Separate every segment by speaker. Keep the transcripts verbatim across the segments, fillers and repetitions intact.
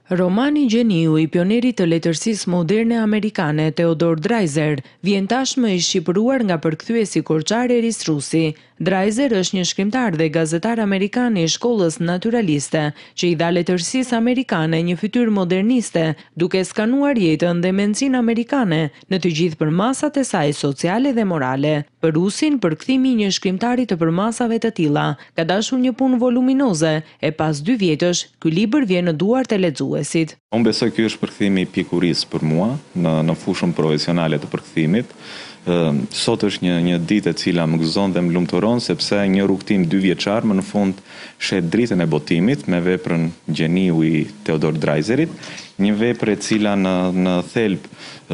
Speaker 1: Romani Gjeniu I pionerit të letërsisë moderne amerikane Theodor Dreiser vjen tashmë I shqipëruar nga përkthyesi Korçar Eris Rusi. Dreiser është një shkrimtar dhe gazetar amerikan I shkollës naturaliste që I dha letërsisë amerikane një fytyrë moderniste, duke skanuar jetën dhe mendsinë amerikane në të gjithë përmasat e saj sociale dhe morale. Për Rusin, përkthimi I një shkrimtari të përmasave të tilla ka dashur një punë voluminoze e pas dy vjetësh, ky libër vjen në duart e lexuesit.
Speaker 2: Unë besoj ky është përkthimi I pjekurisë për mua në në fushën profesionale të përkthimit. Sot është një një ditë e cila më gëzon dhe më lumturon sepse një rrugtim dy vjeçar më në fund shet dritën e botimit me veprën Gjeniu I Theodor Dreiserit, një vepër e cila në në thelb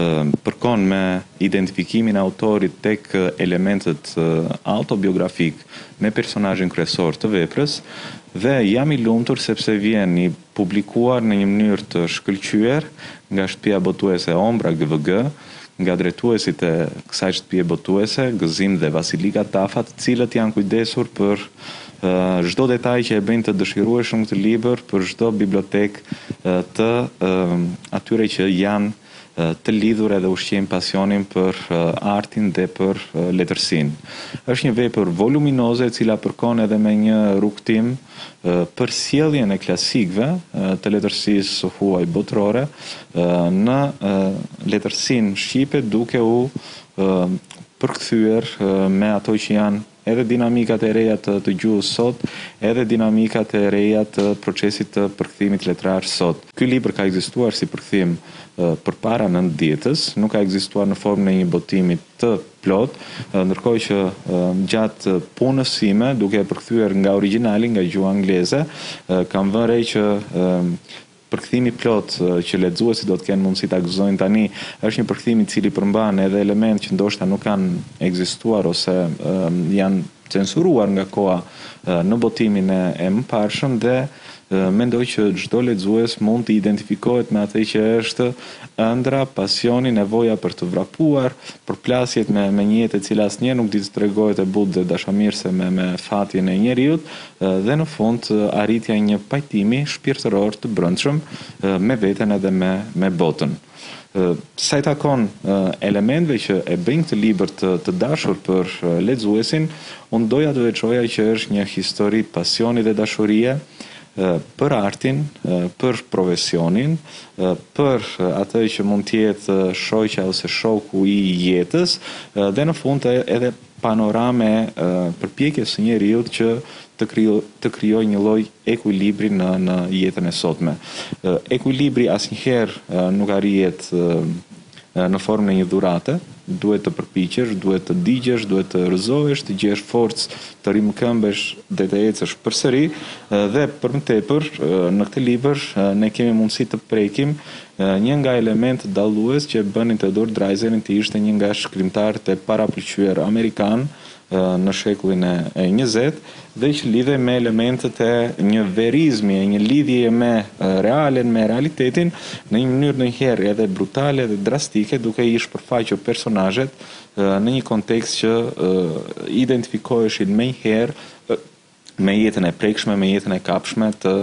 Speaker 2: përkon me identifikimin e autorit tek elementet autobiografik me personazhin kryesor të veprës dhe jam I lumtur sepse vjen I publikuar në një mënyrë të shkëlqyer nga shtëpia botuese Ombra G V G, nga drejtuesit e kësaj shtëpie botuese, Gëzim dhe Vasilika Tafa, të cilët janë kujdesur për çdo uh, detaj që e bëjnë të dëshirueshëm këtë libër, për çdo bibliotekë uh, të uh, atyre që janë uh, të lidhur edhe ushqejnë pasionin për uh, artin dhe për uh, letërsinë. Është një vepër voluminoze e cila përkon edhe me një rrugtim uh, për sjelljen e klasikëve uh, të letërsisë huaj botërore uh, në uh, letërsinë shqipe duke u uh, përkthyer uh, me ato që janë edhe dinamikat e reja të, të gjuhës sot, edhe dinamikat e reja të procesit të përkthimit letrar sot. Ky libër ka ekzistuar si përkthim uh, përpara nëntëdhjetës, nuk ka ekzistuar në formën e një botimi të plot, uh, ndërkohë që uh, gjatë punës sime, duke e përkthyer nga origjinali, nga gjuha angleze, uh, kam vënë re që uh, përkthimi plot që lexuesit do të kenë mundësi ta gëzojnë tani është një përkthim I cili përmban edhe elementë që ndoshta nuk kanë ekzistuar ose uh, janë censuruar nga koha uh, në botimin e, e mëparshëm dhe uh, mendoj që çdo lexues mund të identifikohet me atë që është ëndra, pasioni, nevoja për të vrapuar, përplasjet me me një jetë e cila asnjëherë nuk distregohet e butë dhe dashamirëse me me fatin e njerëzit uh, dhe në fund uh, arritja një pajtimi shpirtëror të brendshëm uh, me veten edhe me me botën. Uh, sa I takon uh, elementëve që e bëjnë këtë libër të, të dashur për uh, lexuesin, unë doja të veçoja që është një histori pasioni dhe dashurie uh, për artin, uh, për profesionin, uh, për uh, atë që mund të jetë uh, shoqja ose shoku I jetës uh, dhe në fund edhe panorame uh, përpjekjes së njeriut që të krijo të krijojë një lloj ekuilibri në në jetën e sotme. Uh, ekuilibri asnjëherë uh, nuk arrihet uh, në formën e një dhurate, duhet të përpiqesh, duhet të digjesh, duhet të rrëzohesh, të gjesh forcë, të rimëkëmbesh dhe të ecësh përsëri uh, dhe për më tepër uh, në këtë libër uh, ne kemi mundësi të prekim uh, një nga elementë dallues që bënin Theodor Dreiserin të ishte një nga shkrimtarët e parapëlqyer amerikan në shekullin e njëzet dhe që lidhe me elementet e një verizmi, e një lidhje me realen, me realitetin në një mënyrë në njëherë edhe brutale dhe drastike duke I shpërfaqur personazhet në një kontekst që identifikoheshin me njëherë me jetën e prekshme, me jetën e kapshme të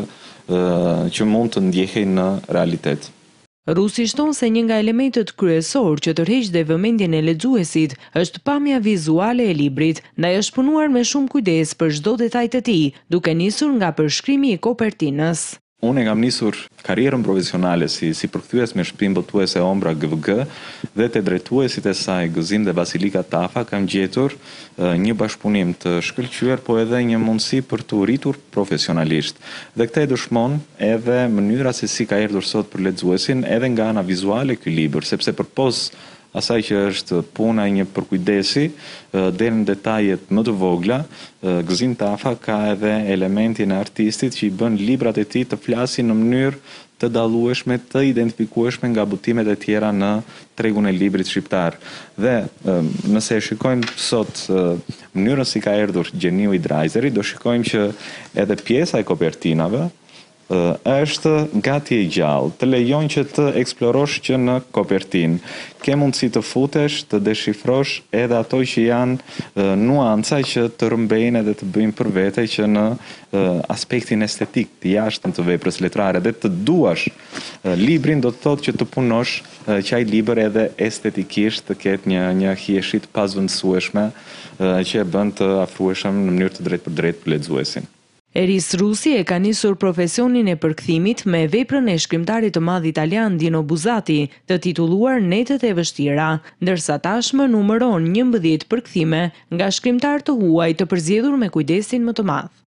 Speaker 2: që mund të ndjehej në realitet.
Speaker 1: Rusi shton se një nga elementet kryesor që tërheq dhe vëmendjen e lexuesit është pamja vizuale e librit, ndaj është punuar me shumë kujdes për çdo detaj të tij, duke nisur nga përshkrimi I kopertinës.
Speaker 2: Unë e kam nisur karrierën profesionale si si përkthyes me shtëpinë botuese Ombra G V G dhe te drejtuesit e saj Gëzim dhe Vasilika Tafa kam gjetur uh, një bashkëpunim të shkëlqyer, po edhe një mundësi për të rritur profesionalisht. Dhe këtë e dëshmon edhe mënyra se si ka erdhur sot për lexuesin edhe nga ana vizuale ky libër, sepse përpos asaj që është puna e një përkujdesi deri në detajet më të vogla, Gëzim Tafa ka edhe elementin e artistit që I bën librat e tij të flasin në mënyrë të dallueshme, të identifikueshme nga butimet e tjera në tregun e librit shqiptar. Dhe nëse e shikojmë sot mënyrën si ka erdhur Gjeniu I Dreiserit, do shikojmë që edhe pjesa e kopertinave është gati e gjallë, të lejon që të eksplorosh që në kopertin, ke mundësi të futesh, të deshifrosh edhe ato që janë nuanca që të rëmbejnë edhe të bëjmë për vete që në aspektin estetik të jashtëm të veprës letrare dhe të duash librin do të thotë që të punosh që ai libër edhe estetikisht të ketë një, një hieshit pazvendësueshme që e bën të afrueshëm në mënyrë të drejtë për drejtë për lexuesin.
Speaker 1: Eris Rusi e ka nisur profesionin e përkthimit me veprën e shkrimtarit të madh italian Dino Buzzati, të titulluar Netët e vështira, ndërsa tashmë numëron njëmbëdhjetë përkthime nga shkrimtar të huaj të përzgjedhur me kujdesin më të madh.